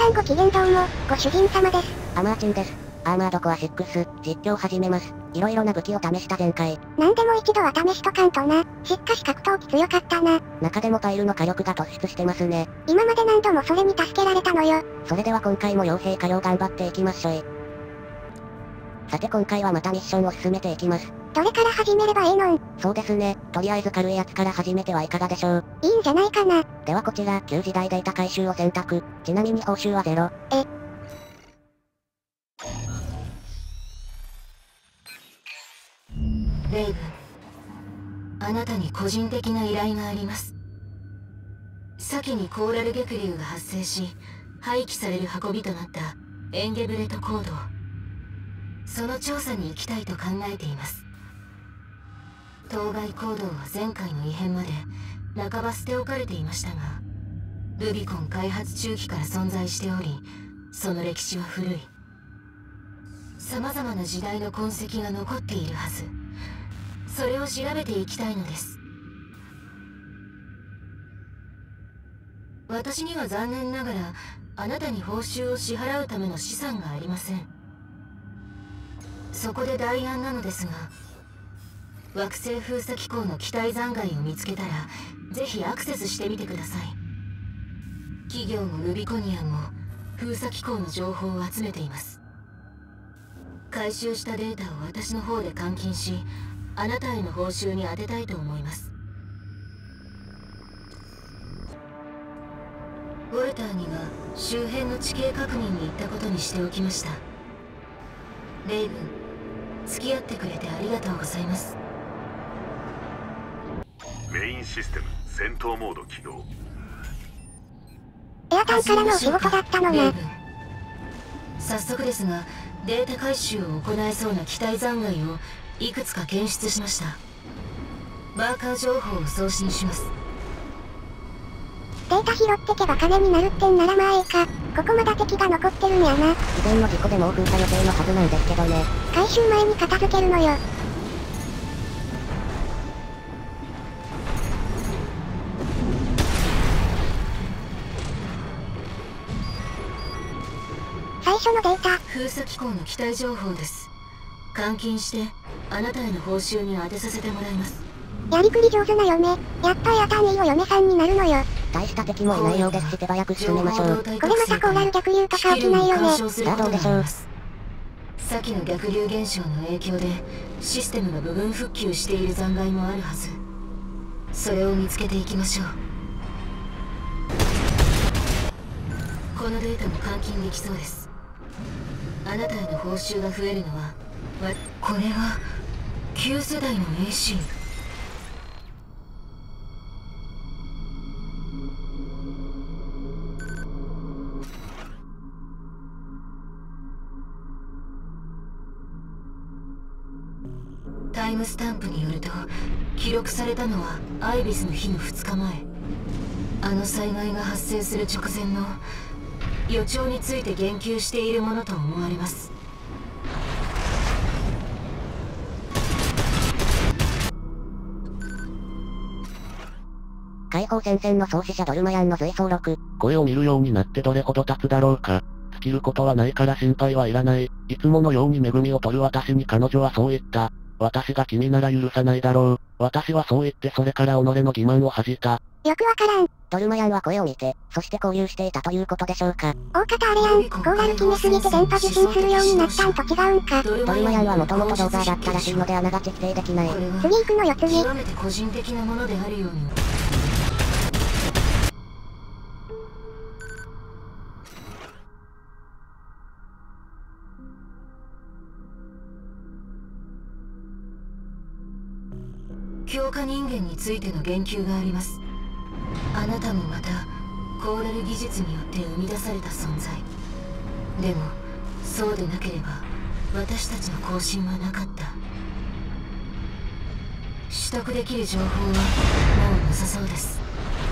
さんごきげんどうも、ご主人様です。 アマーチンです。アーマードコア6、実況始めます。いろいろな武器を試した前回。 なんでも一度は試しとかんとな。しかし格闘技強かったな。 中でもパイルの火力が突出してますね。 今まで何度もそれに助けられたのよ。 それでは今回も傭兵火量頑張っていきましょい。さて今回はまたミッションを進めていきます。 どれから始めればいいのん？ そうですね。とりあえず軽いやつから始めてはいかがでしょう。 いいんじゃないかな。 ではこちら、旧時代データ回収を選択。ちなみに報酬は0。 レイブン、あなたに個人的な依頼があります。先にコーラル激流が発生し、廃棄される運びとなったエンゲブレト坑道。その調査に行きたいと考えています。当該坑道は前回の異変まで半ば捨て置かれていましたが、ルビコン開発中期から存在しており、その歴史は古い。様々な時代の痕跡が残っているはず。それを調べていきたいのです。私には残念ながらあなたに報酬を支払うための資産がありません。そこで代案なのですが、惑星封鎖機構の機体残骸を見つけたらぜひアクセスしてみてください。企業もルビコニアンも封鎖機構の情報を集めています。回収したデータを私の方で換金し、あなたへの報酬に充てたいと思います。ウォルターには周辺の地形確認に行ったことにしておきました。レイブン、付き合ってくれてありがとうございます。 メインシステム戦闘モード起動。 エアタンからのお仕事だったのね。 早速ですが、データ回収を行えそうな機体残骸をいくつか検出しました。マーカー情報を送信します。 データ拾ってけば金になるってんならまあいいか。ここまだ敵が残ってるんやな。 以前の事故でもう封鎖予定のはずなんですけどね。 回収前に片付けるのよ。最初のデータ。 封鎖機構の機体情報です。換金してあなたへの報酬に当てさせてもらいます。 やりくり上手な嫁。やっとエアタンいいお嫁さんになるのよ。 大した敵もいないようですし手早く進めましょう。 これまたコーラル逆流とか起きないよね。 さあどうでしょう。 先の逆流現象の影響でシステムが部分復旧している残骸もあるはず。それを見つけていきましょう。このデータも換金できそうです。あなたへの報酬が増えるのはこれが旧世代の AC。タイムスタンプによると、記録されたのはアイビスの日の2日前。あの災害が発生する直前の予兆について言及しているものと思われます。 解放戦線の創始者ドルマヤンの随想録。 声を見るようになってどれほど経つだろうか。尽きることはないから心配はいらない。いつものように恵みを取る私に彼女はそう言った。私が君なら許さないだろう。私はそう言ってそれから己の欺瞞を恥じた。 よくわからん。 ドルマヤンは声を見て、そして交流していたということでしょうか。 大方あれやん、コーラル決めすぎて電波受信するようになったんと違うんか。 ドルマヤンはもともとドーバーだったらしいので穴が実定できない。 次行くのよ次。 極めて個人的なものであるように。強化人間についての言及があります。あなたもまたコーラル技術によって生み出された存在。でもそうでなければ私たちの更新はなかった。取得できる情報はもうなさそうです。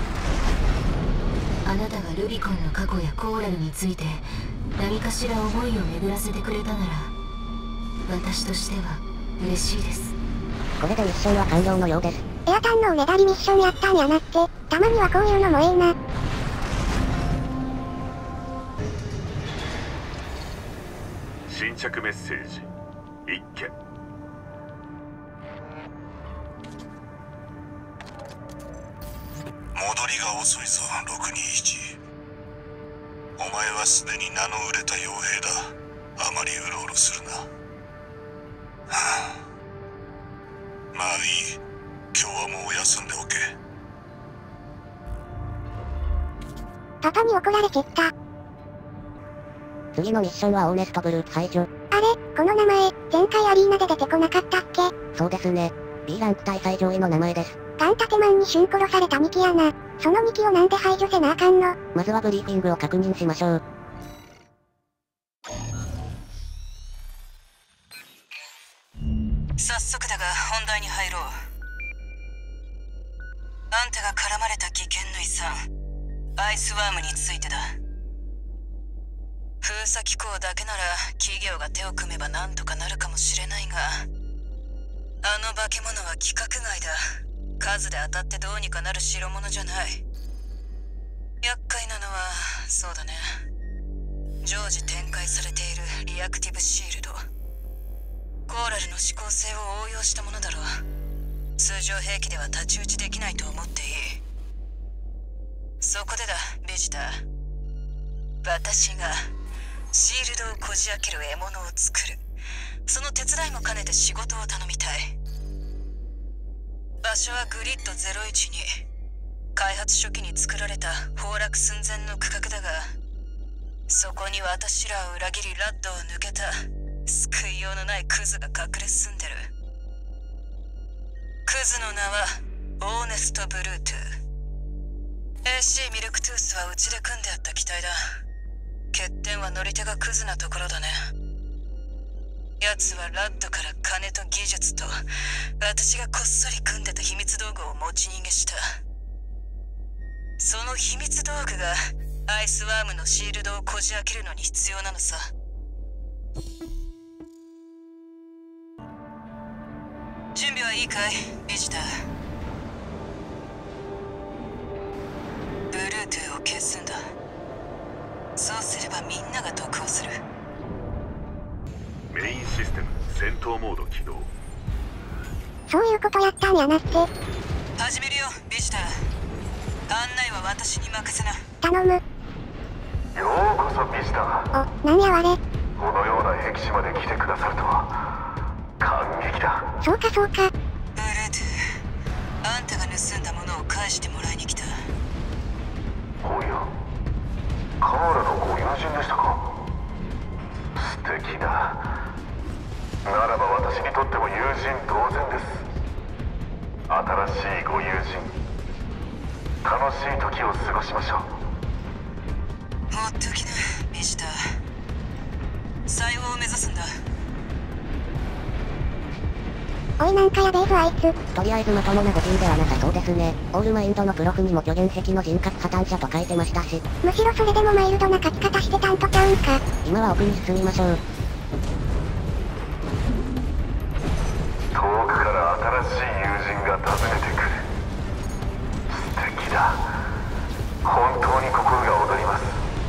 あなたがルビコンの過去やコーラルについて何かしら思いを巡らせてくれたなら、私としては嬉しいです。 これでミッションは完了のようです。 エアタンのおねだりミッションやったんやなって、たまにはこういうのもええな。 新着メッセージ1件。 戻りが遅いぞ621。お前はすでに名の売れた傭兵だ。あまりうろうろするな。はあ、まあいい。今日はもう休んでおけ。 パパに怒られちった。 次のミッションはオーネストブルーツ排除。 あれ、この名前、前回アリーナで出てこなかったっけ？ そうですね。B ランク対最上位の名前です。 ガンタテマンに瞬殺された2機やな。その2機をなんで排除せなあかんの？ まずはブリーフィングを確認しましょう。 早速だが本題に入ろう。あんたが絡まれた危険の遺産、アイスワームについてだ。封鎖機構だけなら企業が手を組めばなんとかなるかもしれないが、あの化け物は規格外だ。数で当たってどうにかなる代物じゃない。厄介なのはそうだね、常時展開されているリアクティブシールド。コーラルの思考性を応用したものだろう。通常兵器では太刀打ちできないと思っていい。そこでだベジター、私がシールドをこじ開ける獲物を作る、その手伝いも兼ねて仕事を頼みたい。場所はグリッド012。開発初期に作られた崩落寸前の区画だが、そこに私らを裏切りラッドを抜けた救いようのないクズが隠れ住んでる。クズの名はオーネストブルートゥ。 AC ミルクトゥースはうちで組んであった機体だ。欠点は乗り手がクズなところだね。奴はラッドから金と技術と私がこっそり組んでた秘密道具を持ち逃げした。その秘密道具がアイスワームのシールドをこじ開けるのに必要なのさ。準備はいいかいビジター。ブルートゥーを消すんだ。そうすればみんなが得をする。 メインシステム戦闘モード起動。 そういうことやったんやなって。 始めるよビジター。案内は私に任せな。 頼む。 ようこそビジター。 お、なんやあれ。 このような僻地まで来てくださるとは感激だ。 そうかそうか。 ブルートゥー、あんたが盗んだものを返してもらいに来た。 おや、カーラのご友人でしたか。素敵だ。ならば私にとっても友人同然です。新しいご友人、楽しい時を過ごしましょう。 ほっときなビジター。最後を目指すんだ。 おいなんかやべえぞあいつ。 とりあえずまともな御人ではなさそうですね。オールマインドのプロフにも虚言癖の人格破綻者と書いてましたし。 むしろそれでもマイルドな書き方してたんとちゃうんか。 今は奥に進みましょう。 遠くから新しい友人が訪ねてくる。素敵だ。本当に心が躍ります。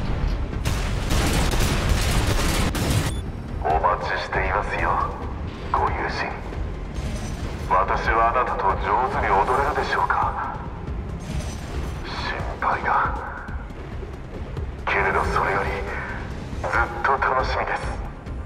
お待ちしていますよ、ご友人。私はあなたと上手に踊れるでしょうか。心配だけれど、それよりずっと楽しみです。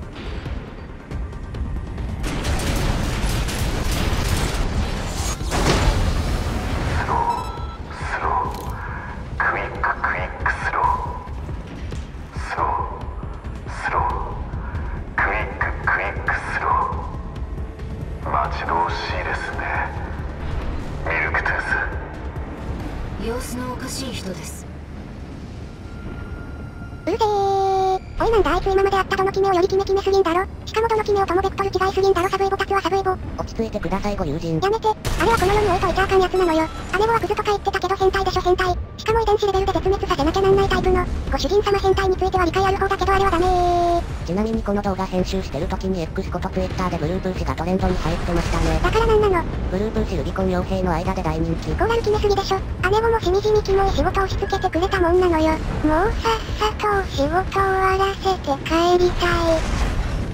スロースロー、クイッククイックスロー、スロースロー、クイッククイックスロー。待ち遠しいですね、ミルクトゥース。 様子のおかしい人です。 うるせー。おいなんだあいつ今まであったどの決めをより決めすぎんだろ。しかもどの決めをともベクトル違いすぎんだろ。サブイボ立つわサブイボ。 落ち着いてくださいご友人。 やめて。あれはこの世に置いといちゃあかんやつなのよ。姉子はクズとか言ってたけど変態でしょ変態。しかも遺伝子レベルで絶滅させなきゃなんないタイプの。ご主人様変態については理解ある方だけどあれはダメー。 ちなみにこの動画編集してる時に X こと Twitter でブループーシがトレンドに入ってましたね。 だからなんなの。 ブループーシルビコン傭兵の間で大人気。 コーラル決めすぎでしょ。姉子もしみじみキモい仕事を押し付けてくれたもんなのよ。もうさっさと仕事終わらせて帰りたい。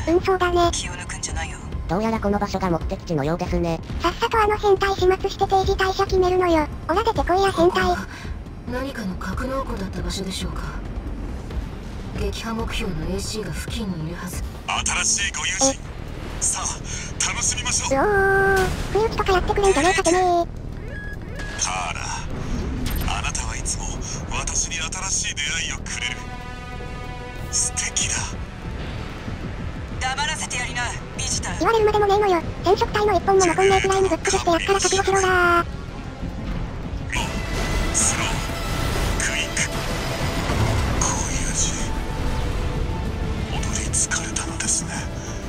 そうだね。 気を抜くんじゃないよ。 どうやらこの場所が目的地のようですね。 さっさとあの変態始末して定時退社決めるのよ。オラ出てこいや変態。 何かの格納庫だった場所でしょうか。撃破目標の AC が付近にいるはず。 新しいご友人。さあ、楽しみましょう。 うおー、不意打ちとかやってくれんじゃねえかてめえ。 ターラ、あなたはいつも私に新しい出会いをくれる。素敵だ。 黙らせてやりな、ビジター。 言われるまでもねえのよ。染色体の一本も残んねえくらいにぶっ崩してやっから覚悟しろらー。 スロー、クイック。こういう字。踊り疲れたのですね。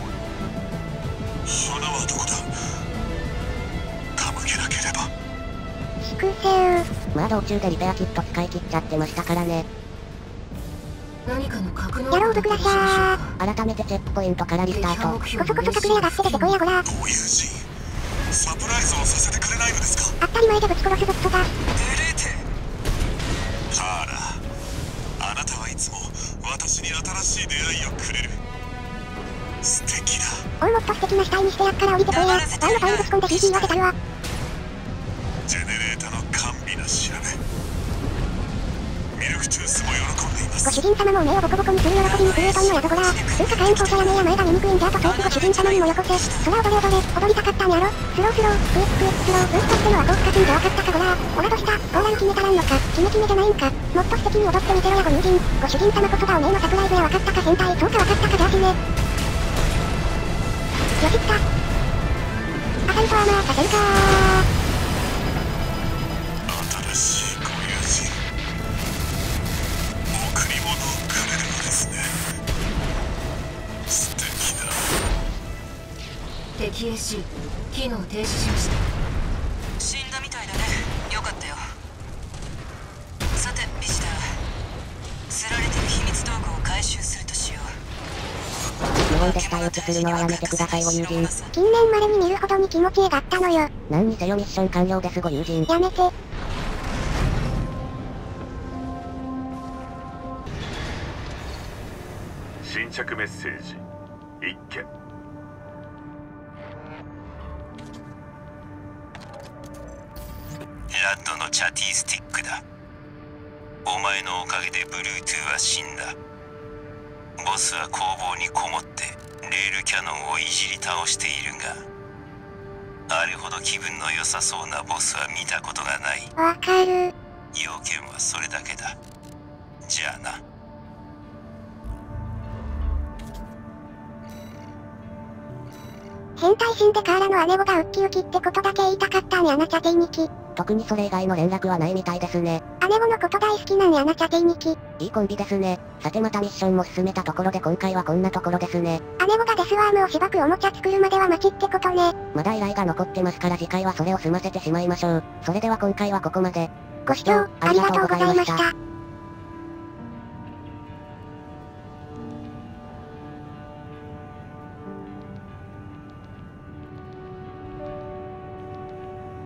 花はどこだ。手向けなければ。 粛清。 まあ道中でリペアキット使い切っちゃってましたからね。 何かの格納やろうぶくらしゃ改めてチェックポイントからリスタート。 こそこそ隠れやがって出てこいやごら。 ご友人、サプライズをさせてくれないのですか。 当たり前でぶち殺すぞクソが。 出れて。ターラ、あなたはいつも私に新しい出会いをくれる。素敵だ。 おいもっと素敵な死体にしてやっから降りてこいや。ワイのタイムぶち込んで CC 言わせたるわ。 ジェネレータの甘美な調べ。ミルクトゥースも喜んでいます。 ご主人様も目をボコボコにする喜びにクレートンのやぞごら。通貨火炎放射やねえや前が見にくいんじゃとソースご主人様にもよこせ。そら踊れ踊れ、踊りたかったんやろ。スロースロー、クイッククイックスロー、ブーストってのはこうかすんじゃわかったかごら。オラどした、ゴーラル決めたらんのか。決め決めじゃないんか。もっと素敵に踊ってみてろやご友人。ご主人様こそがおめえのサプライズやわかったか変態。そうかわかったかじゃあしね。よしったアサルトアーマーさせるかー。 新しいご友人。贈り物をくれるのですね。素敵だ。 敵 AC 機能停止しました。 死んだみたいだね。よかったよ。さてビジター、釣られてる秘密道具を回収するとしよう。 日本で死体打ちするのはやめてくださいご友人。 近年まれに見るほどに気持ちがあったのよ。 何にせよミッション完了ですご友人。 やめて。 新着メッセージ1件。 ラッドのチャティスティックだ。お前のおかげでブルートゥーは死んだ。ボスは工房にこもってレールキャノンをいじり倒しているが、あれほど気分の良さそうなボスは見たことがない。 わかる。 要件はそれだけだ。じゃあな。 変態死んでカーラの姉子がウッキウキってことだけ言いたかったんやなチャテイニキ。 特にそれ以外の連絡はないみたいですね。 姉子のこと大好きなんやなチャテイニキ。 いいコンビですね。さてまたミッションも進めたところで今回はこんなところですね。 姉子がデスワームをしばくおもちゃ作るまでは待ちってことね。 まだ依頼が残ってますから次回はそれを済ませてしまいましょう。それでは今回はここまで。 ご視聴ありがとうございました。